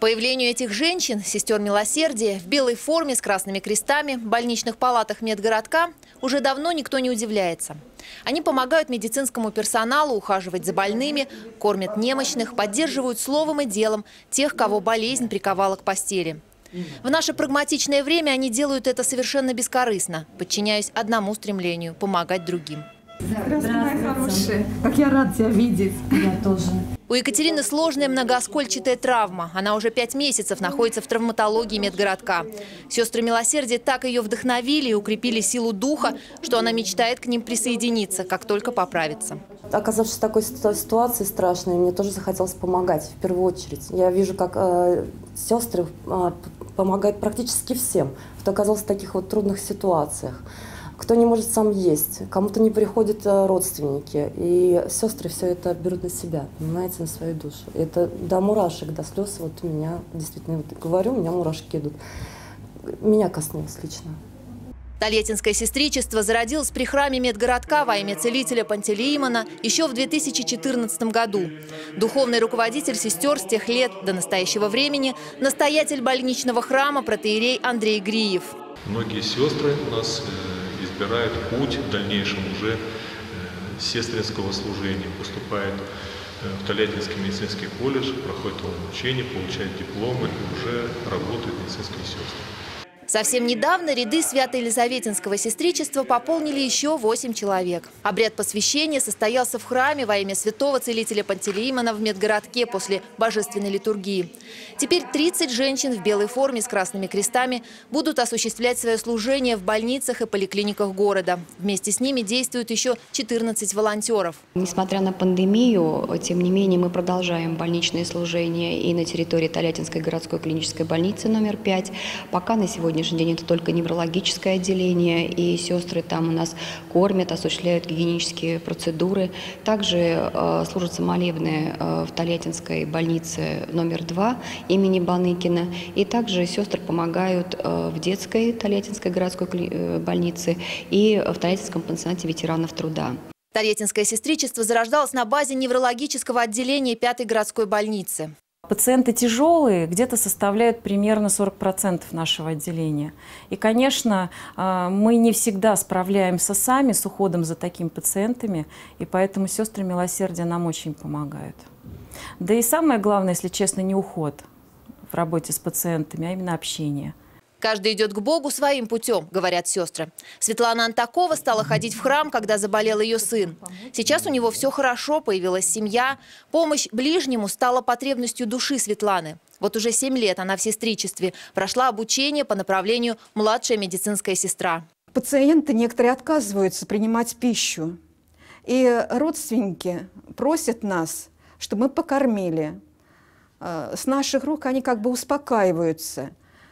Появлению этих женщин, сестер милосердия, в белой форме с красными крестами в больничных палатах медгородка уже давно никто не удивляется. Они помогают медицинскому персоналу ухаживать за больными, кормят немощных, поддерживают словом и делом тех, кого болезнь приковала к постели. В наше прагматичное время они делают это совершенно бескорыстно, подчиняясь одному стремлению – помогать другим. Здравствуй, моя хорошая. Как я рад тебя видеть. Я тоже. У Екатерины сложная многооскольчатая травма. Она уже 5 месяцев находится в травматологии медгородка. Сестры милосердия так ее вдохновили и укрепили силу духа, что она мечтает к ним присоединиться, как только поправится. Оказавшись в такой ситуации страшной, мне тоже захотелось помогать в первую очередь. Я вижу, как сестры помогают практически всем, кто оказался в таких вот трудных ситуациях. Кто не может сам есть, кому-то не приходят родственники. И сестры все это берут на себя, понимаете, на свою душу. Это до мурашек, до слез. Вот у меня, действительно, вот говорю, у меня мурашки идут. Меня коснулось лично. Тольяттинское сестричество зародилось при храме медгородка во имя целителя Пантелеимона еще в 2014 году. Духовный руководитель сестер с тех лет до настоящего времени – настоятель больничного храма протоиерей Андрей Гриев. Многие сестры у нас избирают путь в дальнейшем уже сестринского служения, поступают в Тольяттинский медицинский колледж, проходят обучение, получают дипломы и уже работают медицинские сестры. Совсем недавно ряды Свято-Елизаветинского сестричества пополнили еще 8 человек. Обряд посвящения состоялся в храме во имя святого целителя Пантелеимона в медгородке после божественной литургии. Теперь 30 женщин в белой форме с красными крестами будут осуществлять свое служение в больницах и поликлиниках города. Вместе с ними действуют еще 14 волонтеров. Несмотря на пандемию, тем не менее мы продолжаем больничные служения и на территории Тольяттинской городской клинической больницы номер 5. Пока на сегодняшний день это только неврологическое отделение, и сестры там у нас кормят, осуществляют гигиенические процедуры. Также служатся молебны в Тольяттинской больнице номер 2 имени Баныкина. И также сестры помогают в детской Тольяттинской городской больнице и в Тольяттинском пансионате ветеранов труда. Тольяттинское сестричество зарождалось на базе неврологического отделения 5-й городской больницы. Пациенты тяжелые где-то составляют примерно 40% нашего отделения. И, конечно, мы не всегда справляемся сами с уходом за такими пациентами, и поэтому сестры милосердия нам очень помогают. Да и самое главное, если честно, не уход в работе с пациентами, а именно общение. Каждый идет к Богу своим путем, говорят сестры. Светлана Антакова стала ходить в храм, когда заболел ее сын. Сейчас у него все хорошо, появилась семья. Помощь ближнему стала потребностью души Светланы. Вот уже 7 лет она в сестричестве, прошла обучение по направлению младшая медицинская сестра. Пациенты некоторые отказываются принимать пищу. И родственники просят нас, чтобы мы покормили. С наших рук они как бы успокаиваются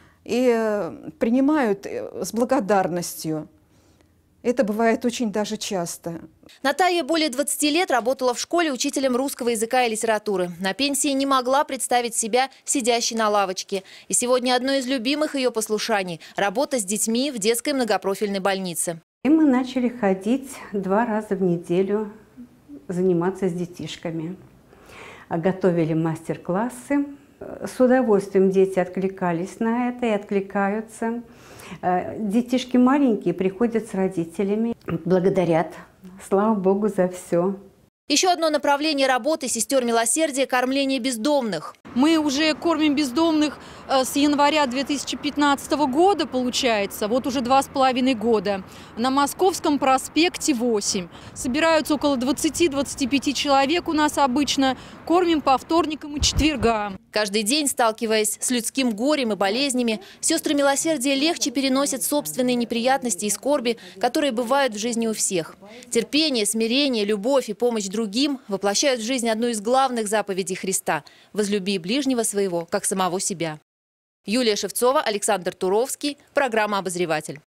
и принимают с благодарностью. Это бывает очень даже часто. Наталья более 20 лет работала в школе учителем русского языка и литературы. На пенсии не могла представить себя сидящей на лавочке. И сегодня одно из любимых ее послушаний – работа с детьми в детской многопрофильной больнице. И мы начали ходить 2 раза в неделю, заниматься с детишками. Готовили мастер-классы. С удовольствием дети откликались на это и откликаются. Детишки маленькие приходят с родителями, благодарят. Слава Богу за все. Еще одно направление работы сестер милосердия – кормление бездомных. Мы уже кормим бездомных с января 2015 года, получается, вот уже 2,5 года. На Московском проспекте 8. Собираются около 20-25 человек у нас обычно. Кормим по вторникам и четвергам. Каждый день, сталкиваясь с людским горем и болезнями, сестры милосердия легче переносят собственные неприятности и скорби, которые бывают в жизни у всех. Терпение, смирение, любовь и помощь другим воплощают в жизнь одну из главных заповедей Христа – возлюби ближнего своего, как самого себя. Юлия Шевцова, Александр Туровский. Программа «Обозреватель».